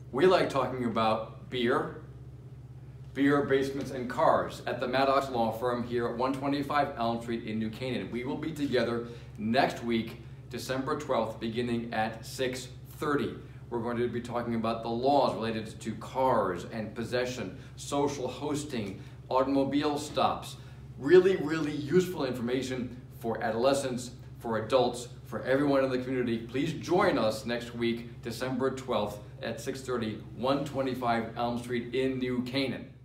We like talking about beer, basements, and cars at the Maddox Law Firm here at 125 Elm Street in New Canaan. We will be together next week, December 12th, beginning at 6:30. We're going to be talking about the laws related to cars and possession, social hosting, automobile stops. Really, really useful information for adolescents, for adults, for everyone in the community. Please join us next week, December 12th at 6:30, 125 Elm Street in New Canaan.